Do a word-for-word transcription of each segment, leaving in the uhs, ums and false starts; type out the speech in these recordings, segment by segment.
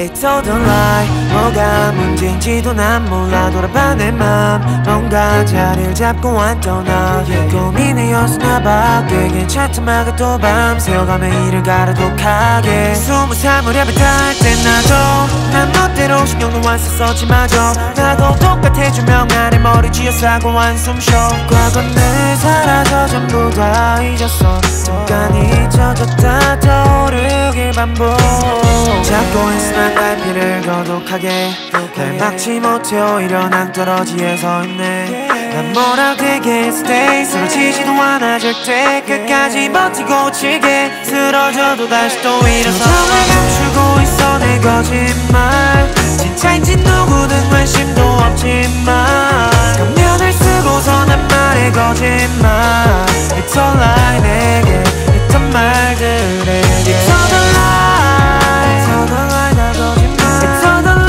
It's all the lie. 뭐가 문제인지도 난 몰라. 돌아봐 내 맘 뭔가 자리를 잡고 왔던 나 고민이었나봐. 꽤 괜찮던 말과 또 밤새워가며 일을 가라독하게 스무 살 무렵에 닿을 땐 나도 난 멋대로 신경도 안 썼었지 마저 나도 똑같아 조명 아래 머리 쥐어싸고 한숨 쉬어 과거는 사라져 전부 다 잊었어 잠깐 잊혀졌다 떠오르길 반복 잡고 있어 난 갈피를 거독하게 날 막지 못해 오히려 낭떠러지에 서 있네 난 뭐라 되게 stay 쓰러지지도 않아 절대 끝까지 버티고 지게 쓰러져도 다시 또 일어서 정말 감추고 있어 내 거짓말 진짜인지 누구든 관심도 없지만 가면을 쓰고서 난 말해 거짓말 It's all lie 내게 했던 말들에게 It's all the lie It's all the lie 다 거짓말 It's all the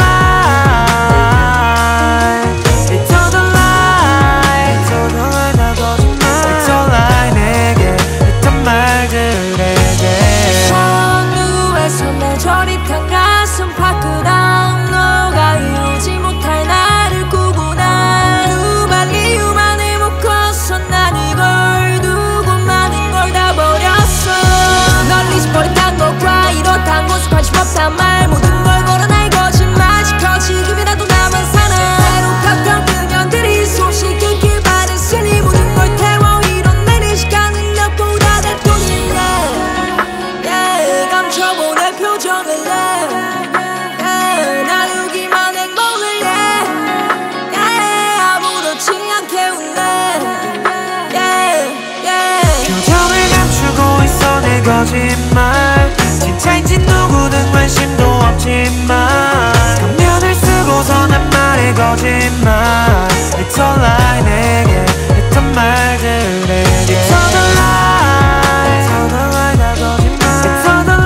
lie It's all the lie It's all the lie 다 거짓말 It's all lie 내게 했던 말들에게 선두에서 내 저릿한 가슴 밖으로 너가 이루지 못할 나를 꾸고 난 두발 이유만을 묶어서 난 이걸 두고 많은 걸 다 버렸어 널 잊어버렸단 것과 이렇단 곳에 관심 없단 말 모든 걸 걸어 날 거짓말 시켜 지금이라도 나만 사나 외롭던 그년들이 소식 끊길 바랬으니 모든 걸 태워 이뤄내는 시간은 몇보다 될 뿐이야 yeah, 감춰본 내 표정을 yeah, yeah, 나누기만 행복을 yeah, yeah, 아무렇지 않게 웃네 yeah, yeah. 표정을 감추고 있어 내 거짓말 진짜인지 누구든 관심도 없지만 가면을 쓰고서 난 말해 거짓말 It's all lie 내게 했던 말들에게 It's all the lie It's all the lie 다 거짓말 It's all the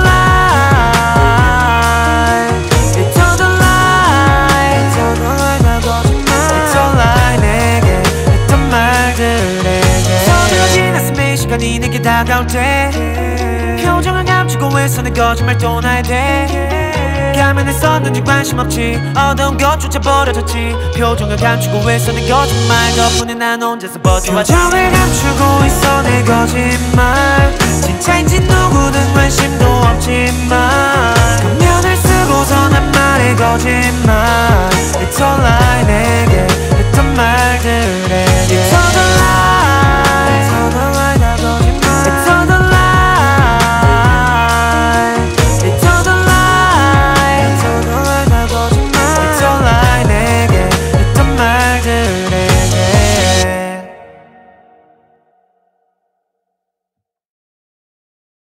lie It's all the lie It's all the lie 다 거짓말 It's all lie 내게 했던 말들에게 서두러진 가슴에 시간이 내게 다가올 때 표정을 감추고 애써 내 거짓말 또 나야 돼 가면을 썼는지 관심 없지 어두운 것조차 버려졌지 표정을 감추고 애써 내 거짓말 덕분에 난 혼자서 버텨왔지 표정을 감추고 있어 내 거짓말 진짜인지 누구든 관심도 없지만 가면을 쓰고서 난 말해 거짓말 It's all lie